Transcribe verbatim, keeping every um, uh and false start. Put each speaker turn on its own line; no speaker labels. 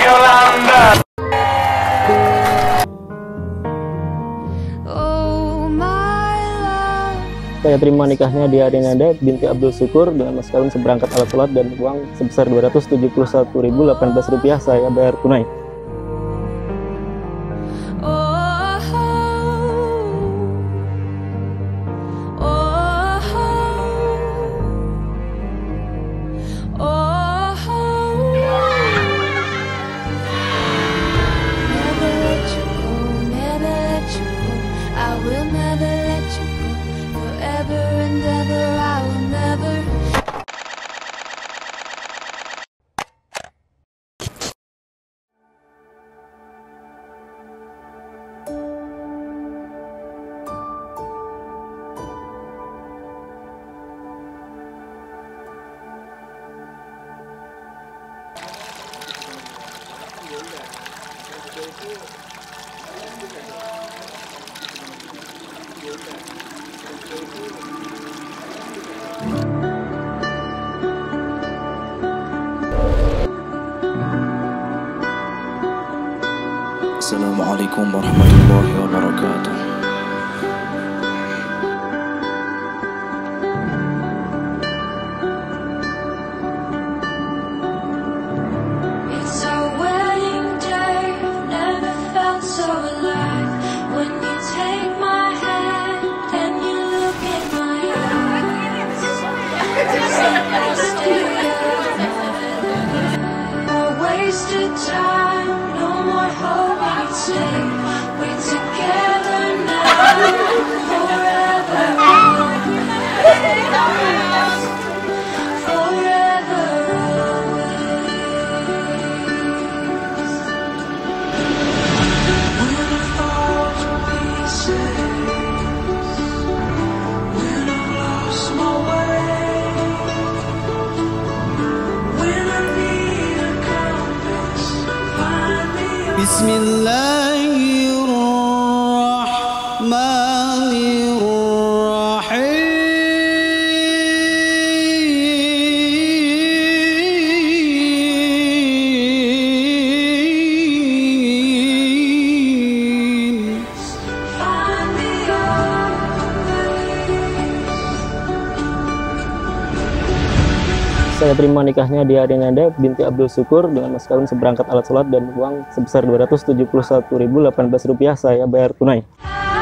Yolanda.
Saya terima nikahnya di Arinanda binti Abdul Syukur dengan mas kawin seberangkat alat sholat dan uang sebesar dua ratus tujuh puluh satu ribu delapan belas rupiah saya bayar tunai.
Assalamualaikum warahmatullahi wabarakatuh.
Saya terima nikahnya di Arinanda binti Abdul Syukur dengan mas kawin seberangkat alat sholat dan uang sebesar dua ratus tujuh puluh satu ribu delapan belas rupiah saya bayar tunai.